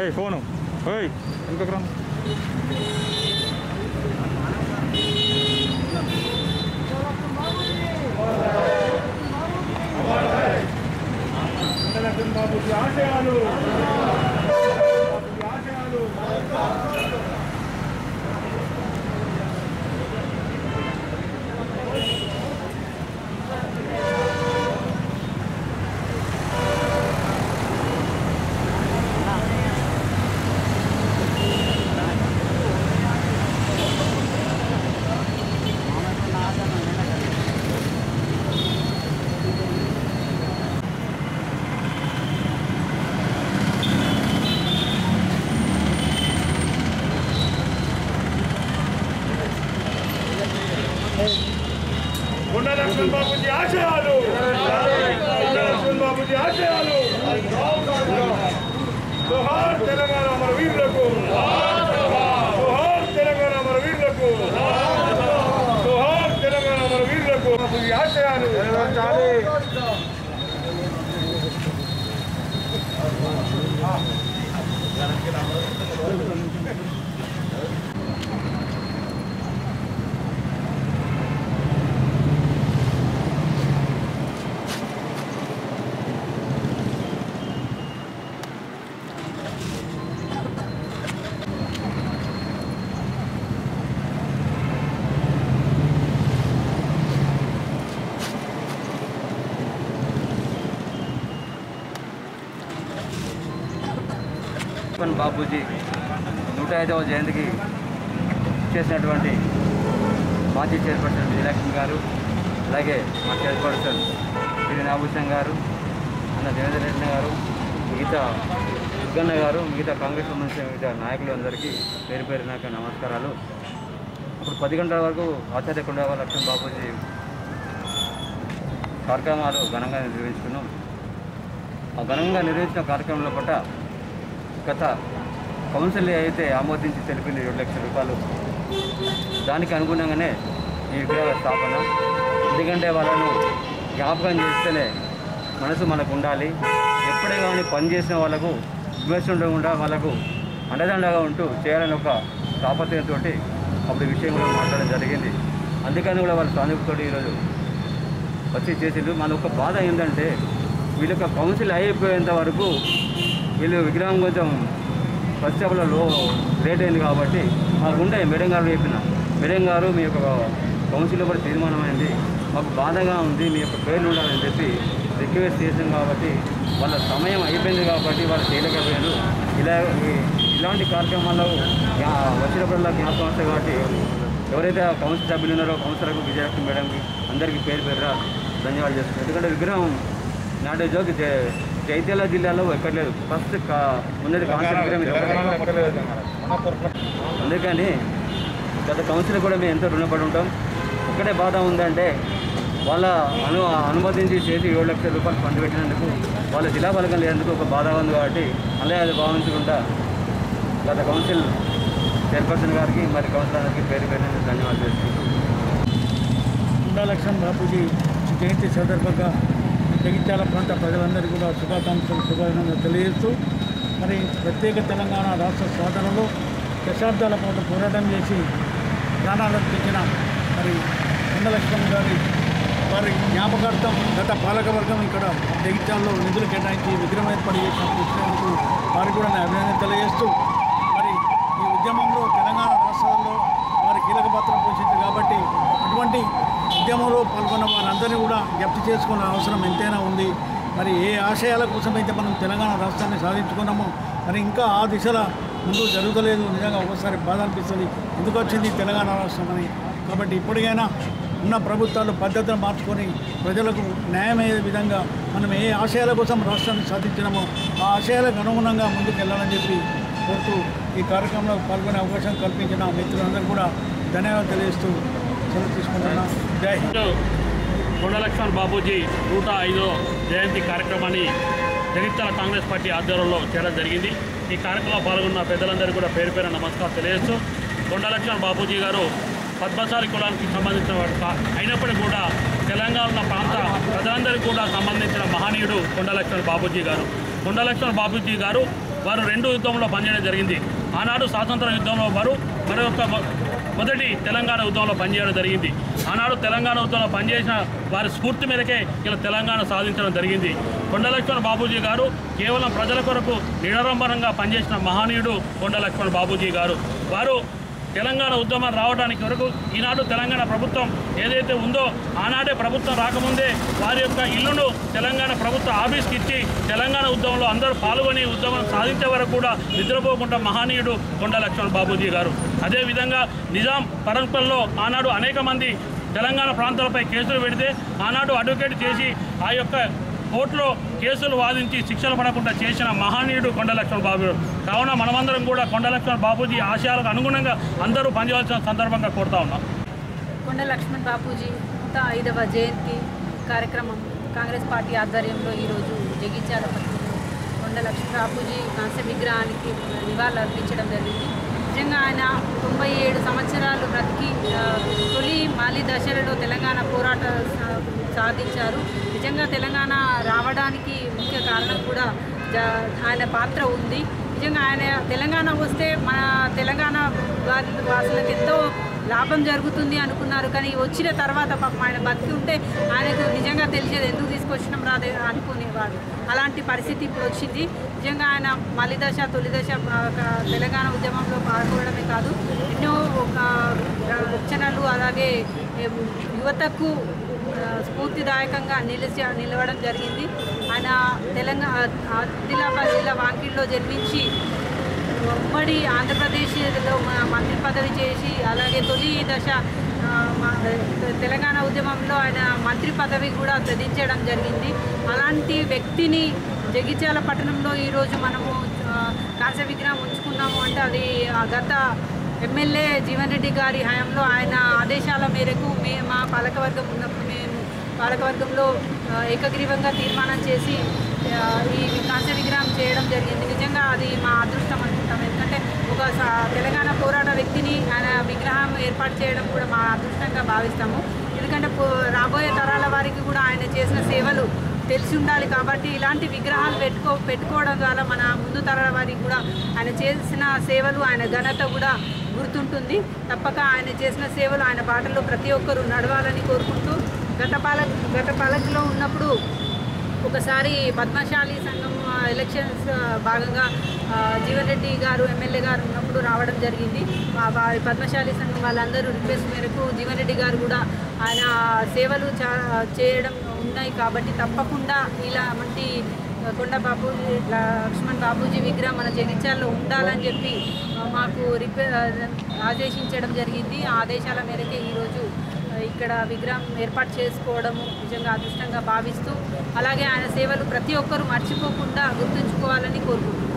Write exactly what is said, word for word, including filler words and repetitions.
Hey, phone. Hey, ఇంకొక రా. బాబుజీ ఆశయాలు ఆశయాలు కొండా లక్ష్మణ్ బాబుజీ ఆశయాలు కొండా లక్ష్మణ్ బాబుజీ ఆశయాలు జోహార్ తెలంగాణ అమర వీరులకు జోహార్ తెలంగాణ అమర వీరులకు జోహార్ తెలంగాణ అమర వీరులకు బాబుజీ ఆశయాలు బాబూజీ నూట ఐదవ జయంతికి చేసినటువంటి మాజీ చైర్పర్సన్ విజయలక్ష్మి గారు, అలాగే మా చైర్పర్సన్ శ్రీ నాభూషణ్ గారు, అన్న దేవేంద్ర రెడ్డి గారు, మిగతా దుర్గన్న గారు, మిగతా కాంగ్రెస్ సంబంధించిన మిగతా నాయకులు అందరికీ పేరు పేరు నాకు నమస్కారాలు. ఇప్పుడు పది గంటల వరకు ఆచార్య కొండా లక్ష్మణ్ బాబూజీ కార్యక్రమాలు ఘనంగా నిర్వహించుకున్నాం. ఆ ఘనంగా నిర్వహించిన కార్యక్రమంలో పట్ల గత కౌన్సిల్ అయితే ఆమోదించి తెలిపింది ఏడు లక్షల రూపాయలు. దానికి అనుగుణంగానే ఈ విగ్రహ స్థాపన. ఎందుకంటే వాళ్ళను జ్ఞాపకం చేస్తేనే మనసు మనకు ఉండాలి. ఎప్పుడే కానీ పనిచేసిన వాళ్ళకు విమర్శ ఉండకుండా వాళ్ళకు అండదండగా ఉంటూ చేయాలని ఒక తాపత్రయంతో అప్పుడు విషయం కూడా మాట్లాడడం జరిగింది. అందుకని కూడా వాళ్ళ సానుభూతితో ఈరోజు వచ్చి చేసిండ్రు. మన ఒక బాధ ఏంటంటే వీళ్ళ యొక్క కౌన్సిల్ అయిపోయేంత వరకు వీళ్ళు విగ్రహం కొంచెం ఫస్ట్ స్టెప్లో లో లేట్ అయింది కాబట్టి మాకు ఉంటాయి. మేడం గారు చెప్పిన మేడం గారు మీ యొక్క కౌన్సిల్లో కూడా తీర్మానమైంది, మాకు బాధగా ఉంది, మీ యొక్క పేర్లు ఉండాలని చెప్పి రిక్వెస్ట్ చేసాం. కాబట్టి వాళ్ళ సమయం అయిపోయింది కాబట్టి వాళ్ళు చేయలేకపోయారు. ఇలా ఇలాంటి కార్యక్రమాల్లో వచ్చినప్పుడల్లా జ్ఞాపకం వస్తాయి. కాబట్టి ఎవరైతే కౌన్సిల్ సభ్యులు ఉన్నారో కౌన్సిలర్కు, విజయలక్ష్మి మేడంకి అందరికీ పేరు పేరుగా ధన్యవాదాలు చేస్తున్నాం. ఎందుకంటే విగ్రహం నాటి జోకి జైత్యాల జిల్లాలో ఎక్కట్లేదు. ఫస్ట్ కా ఉన్నది కాన్సెప్ట్ విగ్రహం. అందుకని గత కౌన్సిల్ కూడా మేము ఎంతో రుణపడి ఉంటాం. ఒక్కటే బాధ ఉందంటే వాళ్ళ అను అనుమతించి చేసి ఏడు లక్షల రూపాయలు ఫండ్ పెట్టినందుకు వాళ్ళ జిల్లా బలగం లేనందుకు ఒక బాధ ఉంది. కాబట్టి అలాగే అది భావించకుండా గత కౌన్సిల్ చైర్పర్సన్ గారికి మరి కౌన్సిలర్ గారికి పేరు పేరు ధన్యవాదాలు చేస్తున్నాం. కొండా లక్ష్మణ్ బాబూజీ జయంతి సందర్భంగా జగిత్యాల ప్రాంత ప్రజలందరికీ కూడా శుభాకాంక్షలు శుభాభినందనలు తెలియజేస్తూ మరి ప్రత్యేక తెలంగాణ రాష్ట్ర సాధనలో దశాబ్దాల పాటు పోరాటం చేసి ప్రాణాలను తెచ్చిన మరి కొండా లక్ష్మణ్ గారి వారి జ్ఞాపకార్థం గత పాలకవర్గం ఇక్కడ జగిత్యాలలో నిధులు కేటాయించి విగ్రహం ఏర్పాటు చేసినందుకు వారికి కూడా నేను అభినందన తెలియజేస్తూ మరి ఈ ఉద్యమంలో తెలంగాణ రాష్ట్రాల్లో వారి కీలక పాత్ర పోషించారు. కాబట్టి అటువంటి ఉద్యమంలో పాల్గొన్న వారందరినీ కూడా జప్తు చేసుకునే అవసరం ఎంతైనా ఉంది. మరి ఏ ఆశయాల కోసం అయితే మనం తెలంగాణ రాష్ట్రాన్ని సాధించుకున్నామో మరి ఇంకా ఆ దిశలో ముందు జరుగుతలేదు. నిజంగా ఒకసారి బాధ అనిపిస్తుంది, ఎందుకు వచ్చింది తెలంగాణ రాష్ట్రం అని. కాబట్టి ఇప్పటికైనా ఉన్న ప్రభుత్వాలు పద్ధతులు మార్చుకొని ప్రజలకు న్యాయమయ్యే విధంగా మనం ఏ ఆశయాల కోసం రాష్ట్రాన్ని సాధించినామో ఆ ఆశయాలకు అనుగుణంగా ముందుకు వెళ్ళాలని చెప్పి కోరుతూ ఈ కార్యక్రమంలో పాల్గొనే అవకాశం కల్పించిన మిత్రులందరూ కూడా ధన్యవాదాలు తెలియజేస్తూ సెలవు తీసుకుంటున్నా. జై హింద్. కొండా లక్ష్మణ్ బాబూజీ నూట ఐదో జయంతి కార్యక్రమాన్ని జగిత్యాల కాంగ్రెస్ పార్టీ ఆధ్వర్యంలో చేయడం జరిగింది. ఈ కార్యక్రమంలో పాల్గొన్న పెద్దలందరికీ కూడా పేరు పేరు నమస్కారం తెలియజేస్తూ కొండా లక్ష్మణ్ బాబూజీ గారు పద్మశాలి కులానికి సంబంధించిన వాడు అయినప్పటికీ కూడా తెలంగాణ ప్రాంత ప్రజలందరికీ కూడా సంబంధించిన మహనీయుడు కొండా లక్ష్మణ్ బాబూజీ గారు. కొండా లక్ష్మణ్ బాబూజీ గారు వారు రెండు యుద్ధంలో పనిచేయడం జరిగింది. ఆనాడు స్వాతంత్ర యుద్ధంలో వారు మన యొక్క మొదటి తెలంగాణ ఉద్యమంలో పనిచేయడం జరిగింది. ఆనాడు తెలంగాణ ఉద్యమంలో పనిచేసిన వారి స్ఫూర్తి మేరకే ఇలా తెలంగాణ సాధించడం జరిగింది. కొండ లక్ష్మణ్ బాపూజీ గారు కేవలం ప్రజల కొరకు నిరాడంబరంగా పనిచేసిన మహనీయుడు కొండ లక్ష్మణ్ బాపూజీ గారు. వారు తెలంగాణ ఉద్యమం రావడానికి వరకు ఈనాడు తెలంగాణ ప్రభుత్వం ఏదైతే ఉందో ఆనాడే ప్రభుత్వం రాకముందే వారి యొక్క ఇల్లును తెలంగాణ ప్రభుత్వ ఆఫీస్కి ఇచ్చి తెలంగాణ ఉద్యమంలో అందరూ పాల్గొని ఉద్యమం సాధించే వరకు కూడా నిద్రపోకుండా మహనీయుడు కొండ లక్ష్మణ్ బాపూజీ గారు. అదేవిధంగా నిజాం పరంపరలో ఆనాడు అనేక మంది తెలంగాణ ప్రాంతాలపై కేసులు పెడితే ఆనాడు అడ్వకేట్ చేసి ఆ యొక్క కోర్టులో కేసులు వాదించి శిక్షలు పడకుండా చేసిన మహనీయుడు కొండ లక్ష్మణ్ బాబు. కావున మనమందరం కూడా కొండ లక్ష్మణ్ బాపూజీ ఆశయాలకు అనుగుణంగా అందరూ పనిచేయాల్సిన సందర్భంగా కోరుతా ఉన్నాం. కొండ లక్ష్మణ్ బాపూజీ నూట ఐదవ జయంతి కార్యక్రమం కాంగ్రెస్ పార్టీ ఆధ్వర్యంలో ఈరోజు జగిత్యాల పట్టణంలో కొండ లక్ష్మణ్ బాపూజీ కాంస్య విగ్రహానికి నివాళులు అర్పించడం జరిగింది. నిజంగా ఆయన తొంభై ఏడు సంవత్సరాలు బ్రతికి తొలి మాలి దశలలో తెలంగాణ పోరాట సాధించారు. నిజంగా తెలంగాణ రావడానికి ముఖ్య కారణం కూడా ఆయన పాత్ర ఉంది. నిజంగా ఆయన తెలంగాణ వస్తే మన తెలంగాణ వారి వాసులకు ఎంతో లాభం జరుగుతుంది అనుకున్నారు. కానీ వచ్చిన తర్వాత పాపం ఆయన బతికి ఉంటే ఆయనకు నిజంగా తెలిసేది ఎందుకు తీసుకొచ్చినాం రాదే అనుకునేవాడు. అలాంటి పరిస్థితి ఇప్పుడు వచ్చింది. నిజంగా ఆయన మలి దశ తొలి దశ తెలంగాణ ఉద్యమంలో పాల్గొనడమే కాదు ఎన్నో ఒక రచనలు అలాగే యువతకు స్ఫూర్తిదాయకంగా నిలిచి నిలవడం జరిగింది. ఆయన తెలంగాణ ఆదిలాబాద్ జిల్లా వాంకిల్లో జన్మించి ఉమ్మడి ఆంధ్రప్రదేశ్లో మంత్రి పదవి చేసి అలాగే తొలి దశ తెలంగాణ ఉద్యమంలో ఆయన మంత్రి పదవి కూడా త్యజించడం జరిగింది. అలాంటి వ్యక్తిని జగిత్యాల పట్టణంలో ఈరోజు మనము కాంస్య విగ్రహం ఉంచుకున్నాము అంటే అది గత ఎమ్మెల్యే జీవన్ రెడ్డి గారి హయాంలో ఆయన ఆదేశాల మేరకు మే మా పాలకవర్గం ఉన్నప్పుడు మేము పాలకవర్గంలో ఏకగ్రీవంగా తీర్మానం చేసి ఈ కాంస్య విగ్రహం చేయడం జరిగింది. నిజంగా అది మా అదృష్టం అనుకుంటాం. ఎందుకంటే ఒక తెలంగాణ పోరాట వ్యక్తిని ఆయన విగ్రహం ఏర్పాటు చేయడం కూడా మా అదృష్టంగా భావిస్తాము. ఎందుకంటే రాబోయే తరాల వారికి కూడా ఆయన చేసిన సేవలు తెలిసి ఉండాలి. కాబట్టి ఇలాంటి విగ్రహాలు పెట్టుకో పెట్టుకోవడం ద్వారా మన ముందు తరాల వారికి కూడా ఆయన చేసిన సేవలు ఆయన ఘనత కూడా గుర్తుంటుంది. తప్పక ఆయన చేసిన సేవలు ఆయన బాటలో ప్రతి ఒక్కరూ నడవాలని కోరుకుంటూ గత పాలక గత పాలకులో ఉన్నప్పుడు ఒకసారి పద్మశాలి సంఘం ఎలక్షన్స్ భాగంగా జీవన్ రెడ్డి గారు ఎమ్మెల్యే గారు ఉన్నప్పుడు రావడం జరిగింది. వారి పద్మశాలి సంఘం వాళ్ళందరూ రిక్వెస్ట్ మేరకు జీవన్ రెడ్డి గారు కూడా ఆయన సేవలు చా చేయడం ఉన్నాయి. కాబట్టి తప్పకుండా ఇలా వంటి కొండ బాపూజీ లక్ష్మణ్ బాపూజీ విగ్రహం మన జగిత్యాలలో ఉండాలని చెప్పి మాకు రిక్వె ఆదేశించడం జరిగింది. ఆ ఆదేశాల మేరకే ఈరోజు ఇక్కడ విగ్రహం ఏర్పాటు చేసుకోవడము నిజంగా అదృష్టంగా భావిస్తూ అలాగే ఆయన సేవలు ప్రతి ఒక్కరూ మర్చిపోకుండా గుర్తుంచుకోవాలని కోరుకుంటున్నాను.